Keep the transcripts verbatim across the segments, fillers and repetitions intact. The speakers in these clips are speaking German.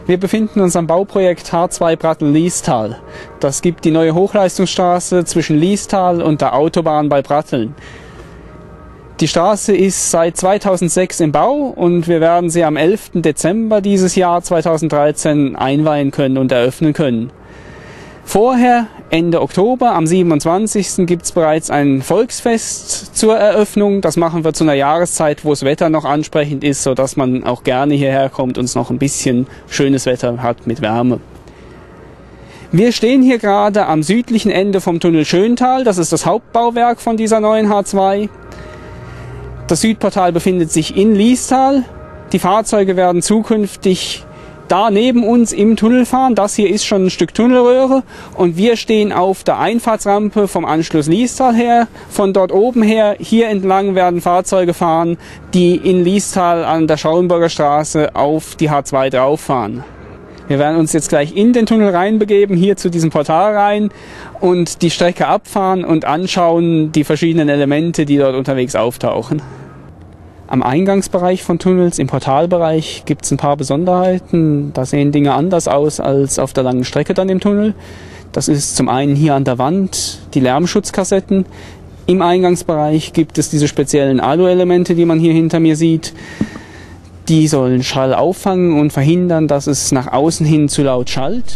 Wir befinden uns am Bauprojekt H zwei Pratteln-Liestal. Das gibt die neue Hochleistungsstraße zwischen Liestal und der Autobahn bei Pratteln. Die Straße ist seit zweitausendsechs im Bau und wir werden sie am elften Dezember dieses Jahr zweitausenddreizehn einweihen können und eröffnen können. Vorher, Ende Oktober, am siebenundzwanzigsten gibt es bereits ein Volksfest zur Eröffnung. Das machen wir zu einer Jahreszeit, wo das Wetter noch ansprechend ist, sodass man auch gerne hierher kommt und es noch ein bisschen schönes Wetter hat mit Wärme. Wir stehen hier gerade am südlichen Ende vom Tunnel Schöntal. Das ist das Hauptbauwerk von dieser neuen H zwei. Das Südportal befindet sich in Liestal. Die Fahrzeuge werden zukünftig da neben uns im Tunnel fahren. Das hier ist schon ein Stück Tunnelröhre und wir stehen auf der Einfahrtsrampe vom Anschluss Liestal her. Von dort oben her, hier entlang werden Fahrzeuge fahren, die in Liestal an der Schauenburger Straße auf die H zwei drauf fahren. Wir werden uns jetzt gleich in den Tunnel reinbegeben, hier zu diesem Portal rein und die Strecke abfahren und anschauen die verschiedenen Elemente, die dort unterwegs auftauchen. Am Eingangsbereich von Tunnels, im Portalbereich, gibt es ein paar Besonderheiten. Da sehen Dinge anders aus als auf der langen Strecke dann im Tunnel. Das ist zum einen hier an der Wand die Lärmschutzkassetten. Im Eingangsbereich gibt es diese speziellen Alu-Elemente, die man hier hinter mir sieht. Die sollen Schall auffangen und verhindern, dass es nach außen hin zu laut schallt.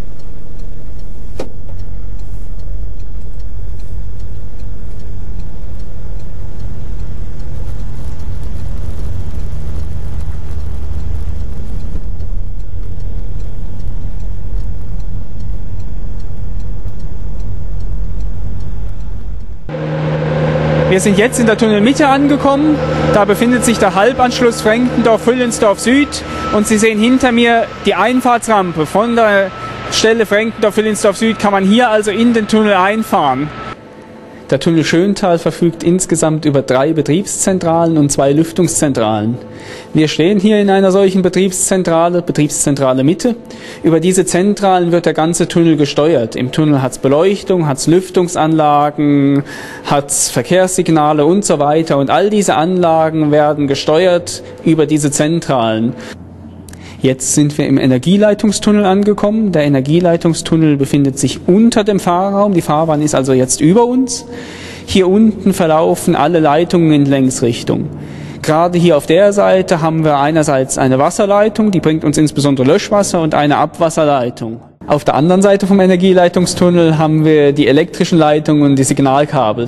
Wir sind jetzt in der Tunnelmitte angekommen. Da befindet sich der Halbanschluss Frenkendorf-Füllensdorf Süd und Sie sehen hinter mir die Einfahrtsrampe. Von der Stelle Frenkendorf-Füllensdorf Süd kann man hier also in den Tunnel einfahren. Der Tunnel Schöntal verfügt insgesamt über drei Betriebszentralen und zwei Lüftungszentralen. Wir stehen hier in einer solchen Betriebszentrale, Betriebszentrale Mitte. Über diese Zentralen wird der ganze Tunnel gesteuert. Im Tunnel hat es Beleuchtung, hat es Lüftungsanlagen, hat es Verkehrssignale und so weiter. Und all diese Anlagen werden gesteuert über diese Zentralen. Jetzt sind wir im Energieleitungstunnel angekommen. Der Energieleitungstunnel befindet sich unter dem Fahrraum. Die Fahrbahn ist also jetzt über uns. Hier unten verlaufen alle Leitungen in Längsrichtung. Gerade hier auf der Seite haben wir einerseits eine Wasserleitung, die bringt uns insbesondere Löschwasser, und eine Abwasserleitung. Auf der anderen Seite vom Energieleitungstunnel haben wir die elektrischen Leitungen und die Signalkabel.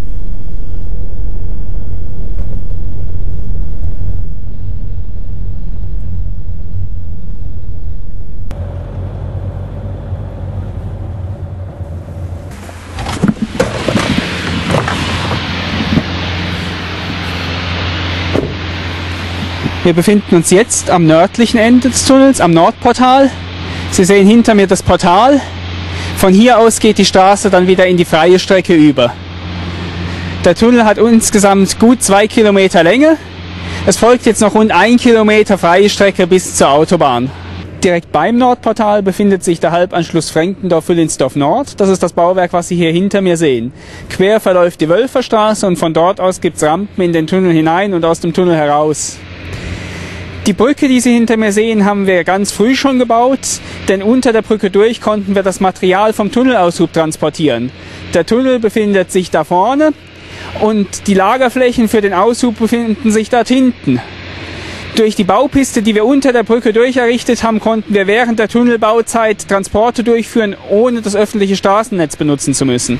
Wir befinden uns jetzt am nördlichen Ende des Tunnels, am Nordportal. Sie sehen hinter mir das Portal. Von hier aus geht die Straße dann wieder in die freie Strecke über. Der Tunnel hat insgesamt gut zwei Kilometer Länge. Es folgt jetzt noch rund ein Kilometer freie Strecke bis zur Autobahn. Direkt beim Nordportal befindet sich der Halbanschluss Frenkendorf-Füllensdorf Nord. Das ist das Bauwerk, was Sie hier hinter mir sehen. Quer verläuft die Wölferstraße und von dort aus gibt es Rampen in den Tunnel hinein und aus dem Tunnel heraus. Die Brücke, die Sie hinter mir sehen, haben wir ganz früh schon gebaut, denn unter der Brücke durch konnten wir das Material vom Tunnelaushub transportieren. Der Tunnel befindet sich da vorne und die Lagerflächen für den Aushub befinden sich dort hinten. Durch die Baupiste, die wir unter der Brücke durch errichtet haben, konnten wir während der Tunnelbauzeit Transporte durchführen, ohne das öffentliche Straßennetz benutzen zu müssen.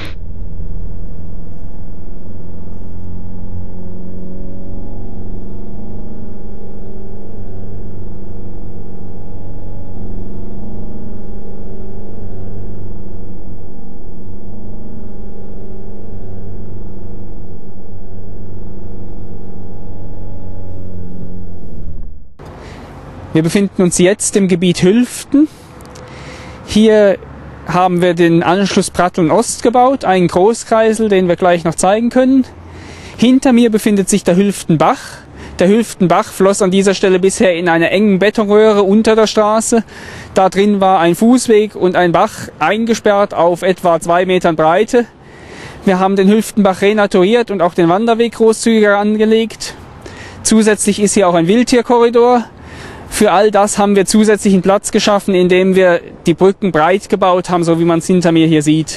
Wir befinden uns jetzt im Gebiet Hülften. Hier haben wir den Anschluss Pratteln Ost gebaut, einen Großkreisel, den wir gleich noch zeigen können. Hinter mir befindet sich der Hülftenbach. Der Hülftenbach floss an dieser Stelle bisher in einer engen Betonröhre unter der Straße. Da drin war ein Fußweg und ein Bach eingesperrt auf etwa zwei Metern Breite. Wir haben den Hülftenbach renaturiert und auch den Wanderweg großzügiger angelegt. Zusätzlich ist hier auch ein Wildtierkorridor Für all das haben wir zusätzlichen Platz geschaffen, indem wir die Brücken breit gebaut haben, so wie man es hinter mir hier sieht.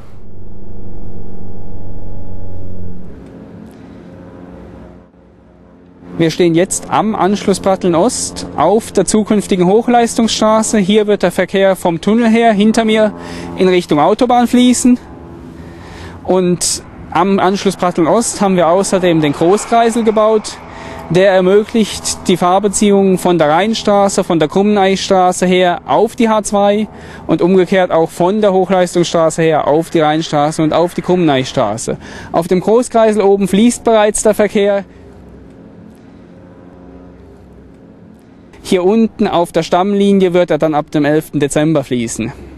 Wir stehen jetzt am Anschluss Pratteln Ost auf der zukünftigen Hochleistungsstraße. Hier wird der Verkehr vom Tunnel her hinter mir in Richtung Autobahn fließen. Und am Anschluss Pratteln Ost haben wir außerdem den Großkreisel gebaut. Der ermöglicht die Fahrbeziehung von der Rheinstraße, von der Krummeneistraße her auf die H zwei und umgekehrt auch von der Hochleistungsstraße her auf die Rheinstraße und auf die Krummeneistraße. Auf dem Großkreisel oben fließt bereits der Verkehr. Hier unten auf der Stammlinie wird er dann ab dem elften Dezember fließen.